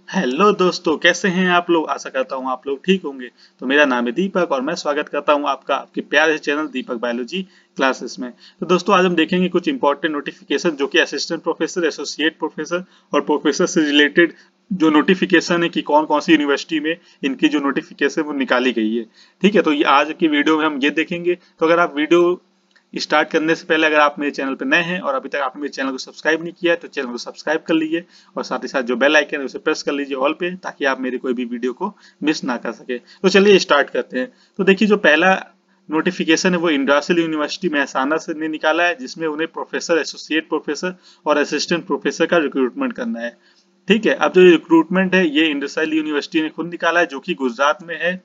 Hello दोस्तों, कैसे हैं आप लोग। आशा करता हूं आप लोग ठीक होंगे। तो मेरा नाम है दीपक और मैं स्वागत करता हूं आपका आपके प्यारे चैनल दीपक बायोलॉजी क्लासेस में। तो दोस्तों आज हम देखेंगे कुछ इंपॉर्टेंट नोटिफिकेशन जो कि असिस्टेंट प्रोफेसर, एसोसिएट प्रोफेसर और प्रोफेसर से रिलेटेड जो नोटिफिकेशन है कि कौन कौन सी यूनिवर्सिटी में इनकी जो नोटिफिकेशन वो निकाली गई है। ठीक है, तो ये आज की वीडियो में हम ये देखेंगे। तो अगर आप वीडियो स्टार्ट करने से पहले अगर आप मेरे चैनल पर नए हैं और अभी तक आपने मेरे चैनल को सब्सक्राइब नहीं किया है तो चैनल को सब्सक्राइब कर लीजिए और साथ ही साथ जो बेल आइकन है उसे प्रेस कर लीजिए ऑल पे, ताकि आप मेरी कोई भी वीडियो को मिस ना कर सके। तो चलिए स्टार्ट करते हैं। तो देखिए जो पहला नोटिफिकेशन है वो इंडस्ट्रियल यूनिवर्सिटी मेहसाना से ने निकाला है, जिसमें उन्हें प्रोफेसर, एसोसिएट प्रोफेसर और असिस्टेंट प्रोफेसर का रिक्रूटमेंट करना है। ठीक है, अब जो रिक्रूटमेंट है ये इंडस्ट्रियल यूनिवर्सिटी ने खुद निकाला है, जो कि गुजरात में है।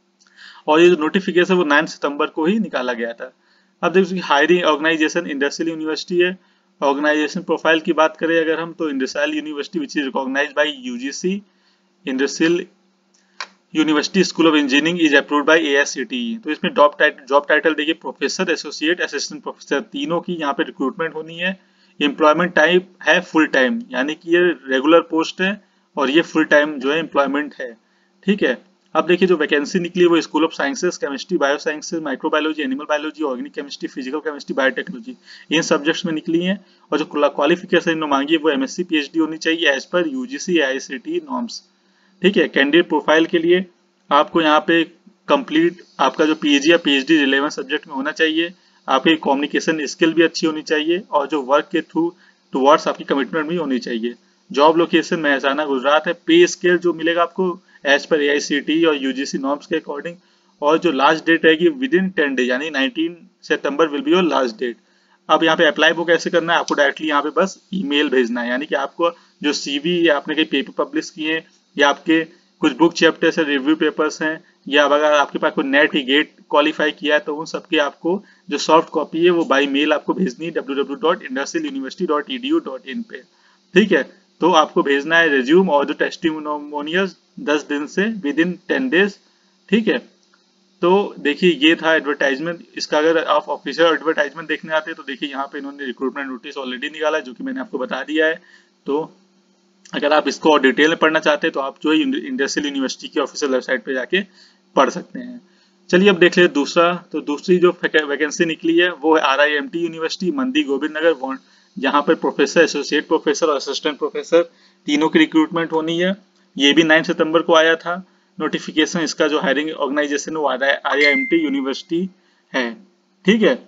और ये जो नोटिफिकेशन वो 9 सितंबर को ही निकाला गया था। अब देखिए हायरिंग ऑर्गेनाइजेशन इंडस्ट्रियल यूनिवर्सिटी है। ऑर्गेनाइजेशन प्रोफाइल की बात करें अगर हम, तो industrial university which is recognised by UGC. Industrial university school of engineering is approved by AICTE. तो इसमें जॉब टाइटल देखिए प्रोफेसर, एसोसिएट, असिस्टेंट प्रोफेसर, तीनों की यहाँ पे रिक्रूटमेंट होनी है। एम्प्लॉयमेंट टाइप है फुल टाइम, यानी कि ये रेगुलर पोस्ट है और ये फुल टाइम जो है एम्प्लॉयमेंट है। ठीक है, अब देखिए जो वैकेंसी निकली है वो school of sciences, chemistry, bio sciences, microbiology, animal biology, organic chemistry, physical chemistry, biotechnology, इन सब्जेक्ट्स में निकली है। और जो क्वालिफिकेशन इन्होंने मांगी है वो एमएससी पीएचडी होनी चाहिए as per UGC AICTE norms. ठीक है, कैंडिडेट प्रोफाइल के लिए आपको यहाँ पे कंप्लीट आपका जो पीजी या पीएचडी रिलेवेंट सब्जेक्ट में होना चाहिए। आपकी कम्युनिकेशन स्किल भी अच्छी होनी चाहिए और जो वर्क के थ्रू टुवर्ड्स आपकी कमिटमेंट भी होनी चाहिए। जॉब लोकेशन मेहसाना गुजरात है। पे स्केल जो मिलेगा आपको एज पर एआईसीटीई और यूजीसी नॉर्म्स के अकॉर्डिंग। और जो लास्ट डेट रहेगी विद इन 10 डेज, यानी 19 सितंबर will be your last date. अब यहाँ पे अप्लाई वो कैसे करना है, आपको डायरेक्टली यहाँ पे बस ईमेल भेजना है, यानी कि आपको जो सीवी या आपने कहीं पेपर पब्लिश किए हैं या आपके कुछ बुक चैप्टर्स है, रिव्यू पेपर्स हैं, या अगर आपके पास कोई नेट की गेट क्वालिफाई किया है तो उन सबके आपको जो सॉफ्ट कॉपी है वो बाय मेल आपको भेजनी है www.industrialuniversity.edu.in पे। ठीक है, तो आपको भेजना है रिज्यूम और जो टेस्टिमोनियल्स 10 दिन से विद इन 10 डेज। ठीक है, तो देखिए ये था एडवर्टाइजमेंट इसका। अगर आप ऑफिशियल एडवर्टाइजमेंट देखने आते हैं तो देखिए यहाँ पे इन्होंने रिक्रूटमेंट नोटिस ऑलरेडी निकाला है, जो कि मैंने आपको बता दिया है। तो अगर आप इसको और डिटेल में पढ़ना चाहते हैं तो आप जो है इंडस्ट्रियल यूनिवर्सिटी की ऑफिशियल वेबसाइट पे जाके पढ़ सकते हैं। चलिए अब देख लेते दूसरा। तो दूसरी जो वैकेंसी निकली है वो है RIMT यूनिवर्सिटी मंडी गोविंद नगर, जहाँ पर प्रोफेसर, एसोसिएट प्रोफेसर और असिस्टेंट प्रोफेसर तीनों की रिक्रूटमेंट होनी है। ये भी 9 सितंबर को आया था नोटिफिकेशन। इसका जो हायरिंग ऑर्गेनाइजेशन वो RIMT यूनिवर्सिटी है। ठीक है,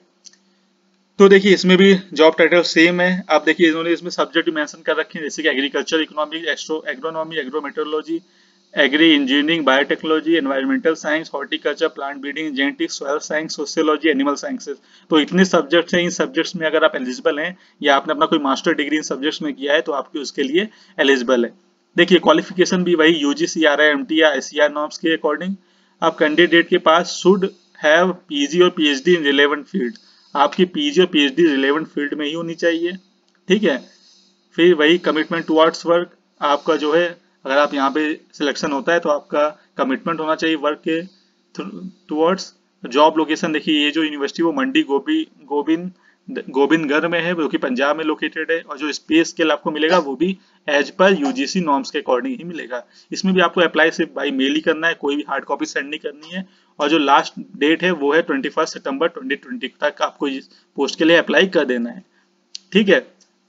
तो देखिए इसमें भी जॉब टाइटल सेम है। आप देखिए इन्होंने इसमें सब्जेक्ट भी मेंशन कर रखे हैं, जैसे कि agriculture economics, agronomy, agrometeorology, agri engineering, biotechnology, environmental science, horticulture, plant breeding, genetics, soil science, sociology, animal sciences. तो इतने सब्जेक्ट्स हैं। इन सब्जेक्ट्स में अगर आप एलिजिबल हैं या आपने अपना कोई मास्टर डिग्री इन सब्जेक्ट्स में किया है तो आपके उसके लिए एलिजिबल है। देखिए क्वालिफिकेशन भी वही यूजीसी, RIMT या SCR नॉर्म्स के अकॉर्डिंग। आप कैंडिडेट के पास शुड हैव पीजी और पीएचडी इन रिलेवेंट फील्ड। आपकी पीजी और पीएचडी रिलेवेंट फील्ड में ही होनी चाहिए। ठीक है, फिर वही कमिटमेंट टुवर्ड्स वर्क आपका जो है, अगर आप यहाँ पे सिलेक्शन होता है तो आपका कमिटमेंट होना चाहिए वर्क के टुवर्ड्स। जॉब लोकेशन देखिए ये जो यूनिवर्सिटी वो मंडी गोबिंदगढ़ में है, जो कि पंजाब में लोकेटेड है। और जो स्पेस स्केल आपको मिलेगा वो भी एज पर यूजीसी नॉर्म्स के अकॉर्डिंग ही मिलेगा। इसमें भी आपको अप्लाई सिर्फ बाई मेल ही करना है, कोई भी हार्ड कॉपी सेंड नहीं करनी है। और जो लास्ट डेट है वो है 21 सितंबर 2020 तक आपको इस पोस्ट के लिए अप्लाई कर देना है। ठीक है,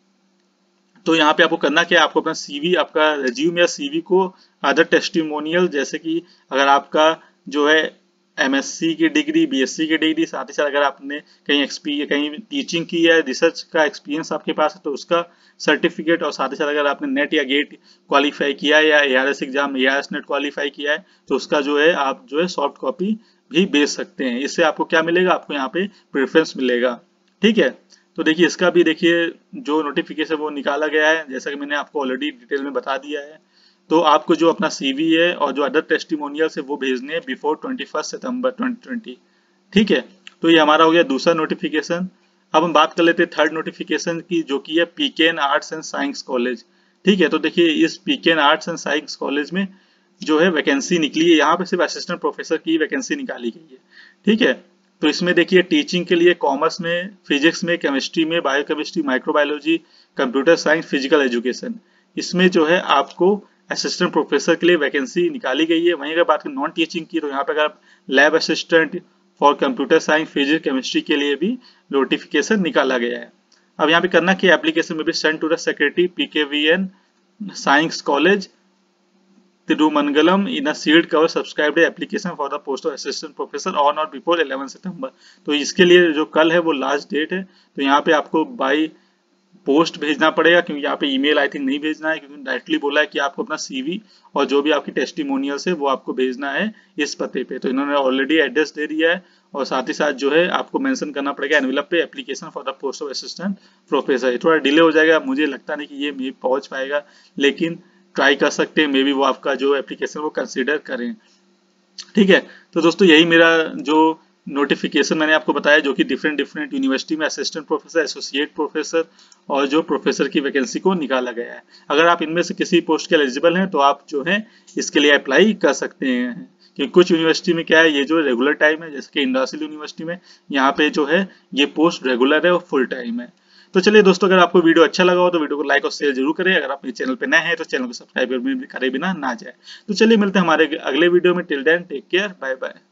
तो यहाँ पे आपको करना क्या है, आपको अपना सीवी, आपका रेज्यूम या सीवी को अदर टेस्टिमोनियल, जैसे कि अगर आपका जो है एमएससी की डिग्री, बीएससी की डिग्री, साथ ही साथ अगर आपने कहीं टीचिंग की है, रिसर्च का एक्सपीरियंस आपके पास है तो उसका सर्टिफिकेट, और साथ ही साथ अगर आपने नेट या गेट क्वालिफाई किया है या ARS exam, ARS NET qualify किया है तो उसका जो है आप जो है सॉफ्ट कॉपी भी भेज सकते हैं। इससे आपको क्या मिलेगा, आपको यहाँ पे प्रेफरेंस मिलेगा। ठीक है, तो देखिए इसका भी देखिए जो नोटिफिकेशन वो निकाला गया है, जैसा कि मैंने आपको ऑलरेडी डिटेल में बता दिया है। तो आपको जो अपना सीवी है और जो अदर टेस्टिमोनियल्स है वो भेजने हैं बिफोर 21 सितंबर 2020। ठीक है, तो ये हमारा हो गया दूसरा नोटिफिकेशन। अब हम बात कर लेते हैं थर्ड नोटिफिकेशन की, जो कि है PKN arts and science college. ठीक है, तो देखिए इस PKN arts and science college में जो है वैकेंसी निकली है, यहाँ पे सिर्फ असिस्टेंट प्रोफेसर की वैकेंसी निकाली गई है। ठीक है, तो इसमें देखिए टीचिंग के लिए कॉमर्स में, फिजिक्स में, केमिस्ट्री में, biochemistry, microbiology, computer science, physical education, इसमें जो है आपको असिस्टेंट प्रोफेसर के लिए वैकेंसी निकाली गई है। वहीं अगर बात करें नॉन टीचिंग की, तो यहाँ पे अगर आप lab assistant for computer science, physics, chemistry के लिए भी नोटिफिकेशन निकाला गया है। अब यहाँ पे करना कि एप्लीकेशन में भी send to the secretary PKVN science college Tirumangalam in a sealed cover subscribed application for the post of assistant professor on or before 11 सितंबर। तो इसके लिए जो कल है वो लास्ट डेट है। तो यहाँ पे आपको बाई पोस्ट भेजना पड़ेगा, क्योंकि यहाँ पे ईमेल आई थिंक नहीं भेजना है, क्योंकि डायरेक्टली बोला है कि आपको अपना CV और जो भी आपकी टेस्टिमोनियल्स है वो आपको भेजना है इस पते पे। तो इन्होंने ऑलरेडी एड्रेस दे दिया है, और साथ ही साथ जो है आपको मेंशन करना पड़ेगा एनवेलप पे application for the post of assistant professor. थोड़ा डिले हो जाएगा, मुझे लगता नहीं कि ये मे पहुंच पाएगा, लेकिन ट्राई कर सकते हैं, मे बी वो आपका जो एप्लीकेशन वो कंसिडर करें। ठीक है, तो दोस्तों यही मेरा जो नोटिफिकेशन मैंने आपको बताया, जो कि डिफरेंट यूनिवर्सिटी में असिस्टेंट प्रोफेसर, एसोसिएट प्रोफेसर और जो प्रोफेसर की वैकेंसी को निकाला गया है। अगर आप इनमें से किसी पोस्ट के एलिजिबल हैं तो आप जो है इसके लिए अप्लाई कर सकते हैं। कि कुछ यूनिवर्सिटी में क्या है, ये जो रेगुलर टाइम है, जैसे कि इंडस्ट्रियल यूनिवर्सिटी में यहाँ पे जो है ये पोस्ट रेगुलर है और फुल टाइम है। तो चलिए दोस्तों, अगर आपको वीडियो अच्छा लगा हो तो वीडियो को लाइक और शेयर जरूर करें। अगर आप मेरे चैनल पे नए हैं तो चैनल को सब्सक्राइब करे बिना ना जाए। तो चलिए मिलते हैं हमारे अगले वीडियो में। Till then take care, bye bye.